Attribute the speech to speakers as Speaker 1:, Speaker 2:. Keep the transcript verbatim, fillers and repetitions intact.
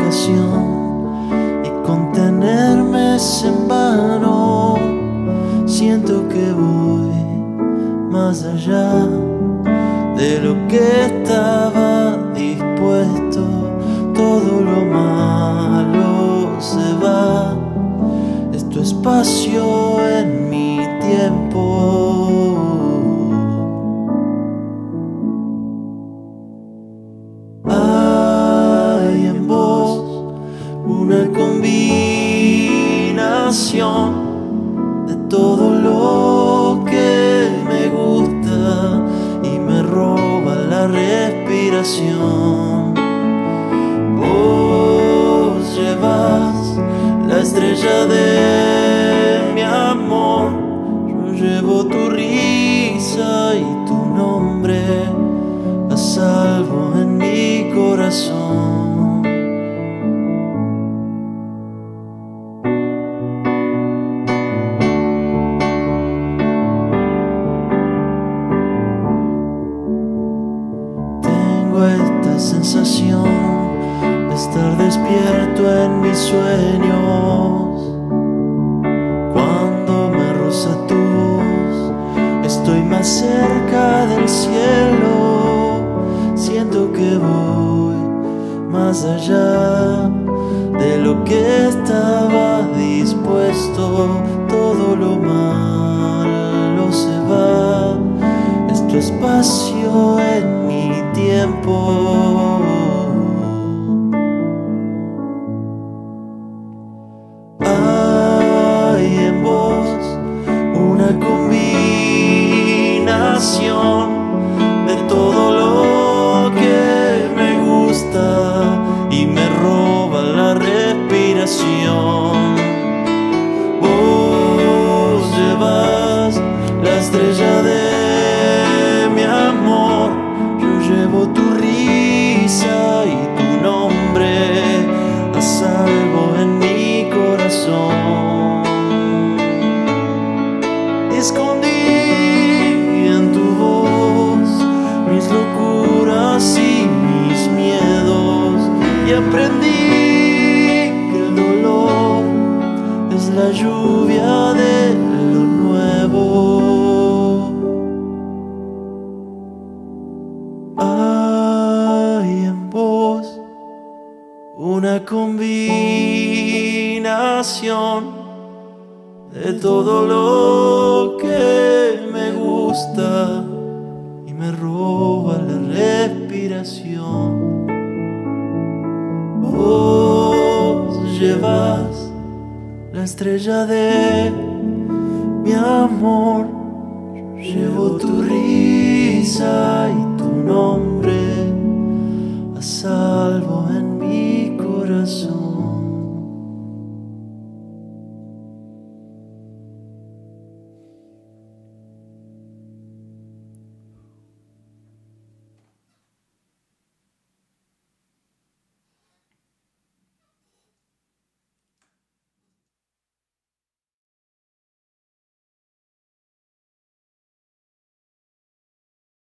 Speaker 1: respiración y contenerme es en vano. Siento que voy más allá de lo que estaba dispuesto. Todo lo malo se va, es tu espacio en mi tiempo. Hay en vos una combinación de todo lo que me gusta y me roba la respiración. Vos llevas la estrella de mi amor, yo llevo tu risa y tu nombre a salvo en mi corazón. Tengo esta sensación de estar despierto en mis sueños. Cuando me roza tu voz, estoy más cerca del cielo. Siento que voy más allá de lo que estaba dispuesto. Todo lo malo se va, es tu espacio en mi tiempo. Hay en vos una combinación de todo lo que me gusta y me roba la respiración. Vos llevas la estrella de mi amor, yo llevo tu risa y tu nombre a salvo en mi corazón. Escondí en tu voz mis locuras y mis miedos y aprendí que el dolor es la lluvia de lo nuevo. Hay en vos una combinación de todo lo que me gusta y me roba la respiración. Vos llevas la estrella de mi amor, llevo tu risa y tu nombre a salvo en mi corazón.